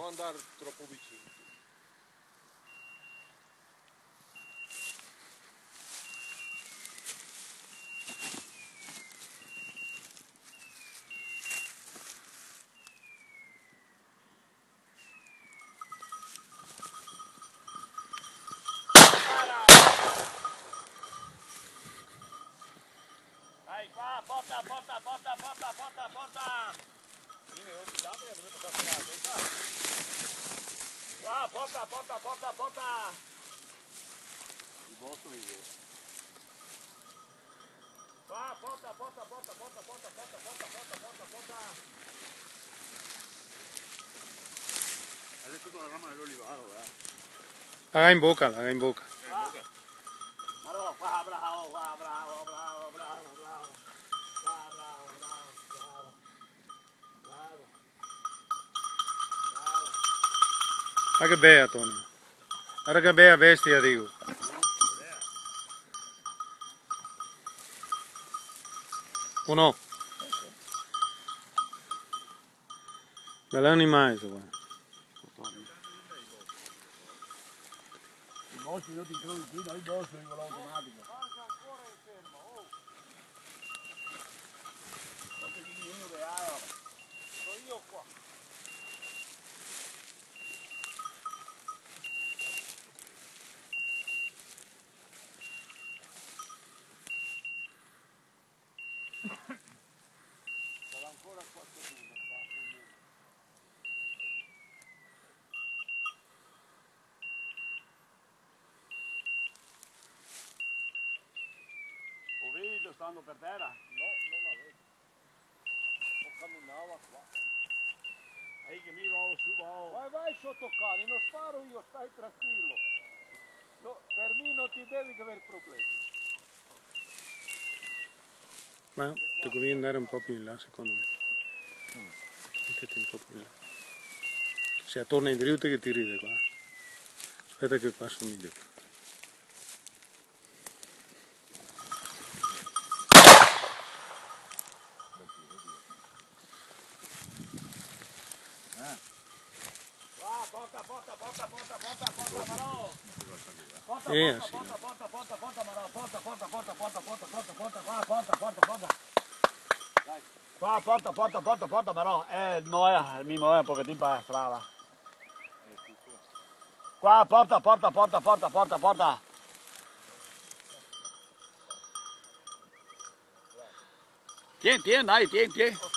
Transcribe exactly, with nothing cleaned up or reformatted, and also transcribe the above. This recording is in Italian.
non andare troppo vicino. Dai qua, porta, porta, porta, porta, porta, porta! Qua, porta, porta, porta, porta! Il vostro io. Qua, porta, porta, porta, porta, porta, porta, porta, porta, porta, porta! Adesso con la rama dell'olivaro, eh. La in bocca, la in bocca. Qua. Allora, qua, bravo, qua, bravo, bravo, bravo, bravo. Qua, bravo, bravo, bravo. Bravo. Bravo. Ma che bella, Tony. Guarda che bella bestia, dico. O no? Bell'animale, questo qua. Il vostro io ti trovo qui, dal vostro in quello automatico. Manca ancora il fermo, oh. Quanto di mio beavo. Sono io qua. Sarà ancora qualcuno qua. Ho visto, stanno per terra? No, non la vedo. Ho camminava qua. Ehi che mi rovo su, oh. Vai, vai sotto cane, non sparo io, stai tranquillo. No, per me non ti devi avere problemi. Ma ti conviene andare un po' più in là, secondo me. Mettiti un po' più in là. Se torna in dritto che ti ride qua. Aspetta che qua sono meglio. Qua, porta, porta, porta, porta, porta, porta, Marò. Porta, Eh, porta, sì. porta, porta, porta, porta, Marò. Porta, porta, porta, porta, porta, porta, porta, qua, porta, porta, porta. Dai. Qua, porta, porta, porta, porta, Marò. Eh, il Moea, il mio Moea un pochettino per la strada. Qua, porta, porta, porta, porta, porta, porta. Tieni, tieni, dai, tieni, tieni.